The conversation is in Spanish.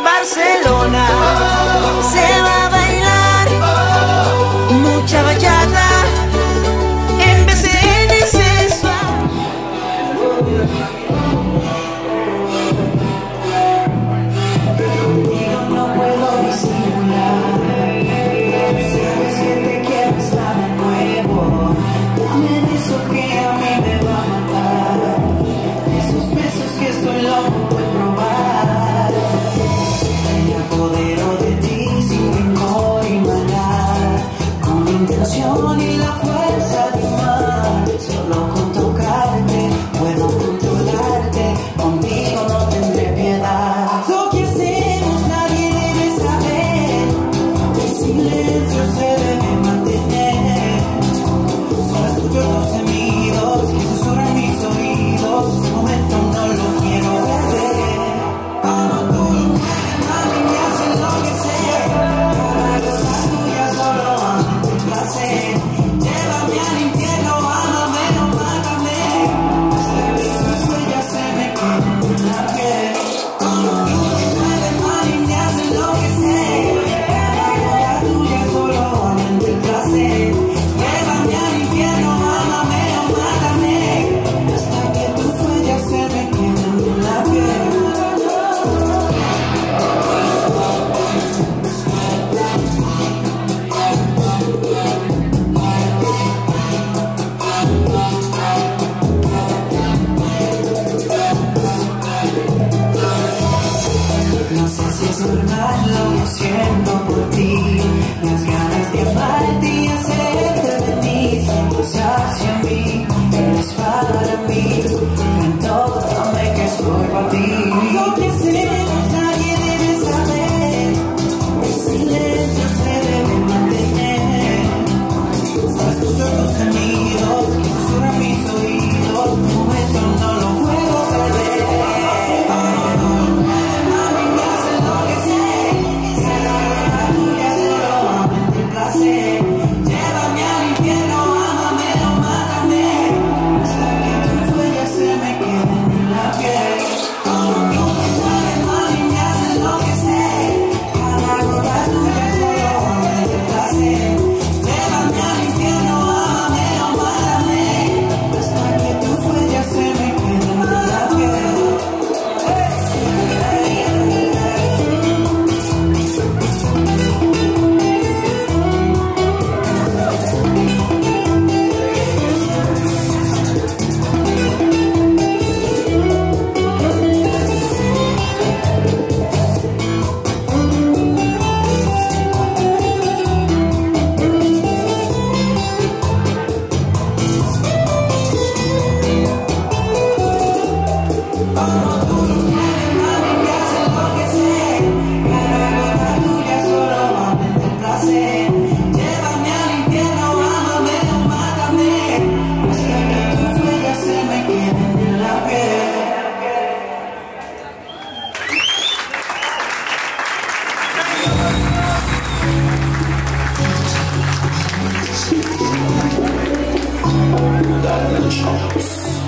Barcelona se va a bailar mucha bachata en vez de sensual. Contigo no puedo disimular. Tú sabes que te quiero, está de nuevo. Dame de eso que a mí me va a matar. Esos besos que estoy loco por probar. Me apodero de ti sin rencor y maldad, con la intención y la fuerza de amar. Solo con tocarte puedo controlarte, contigo no tendré piedad. Lo que hacemos nadie debe saber, el silencio se debe mantener. Solo escucho tus gemidos que susurran mis oídos. De momento no lo quiero perder. Como tú lo quieres, mami, me hace enloquecer. Cada cosa tuya solo amo tu placer. Llévame al infierno, ámame o mátame. Hasta que tus huellas se me queden en la piel. Como tú lo quieres, mami, me hace enloquecer. Cada cosa tuya solo amo tu placer. Llévame al infierno, ámame o mátame. Hasta que tus huellas se me queden en la piel. No sé si es normal lo que siento por ti, las ganas de amarte y hacerte venir. Pues hacia mí, eres para mí, en todo dame que estoy para ti. Lo que hacemos nadie debe saber, el silencio se debe mantener. Solo escucho tus gemidos que susurran mis oídos. Un momento no lo puedo perder. Llévame al infierno, ámame o mátame, hasta que tus huellas se me queden en la piel. Como tú me sabes, mami, me hace enloquecer. Cada gota tuya solo amo de placer. Llévame al infierno, ámame o mátame, hasta que tus huellas se me queden en la piel. Llévame al infierno, ámame o mátame, hasta que tus huellas se me queden en la piel. Dale,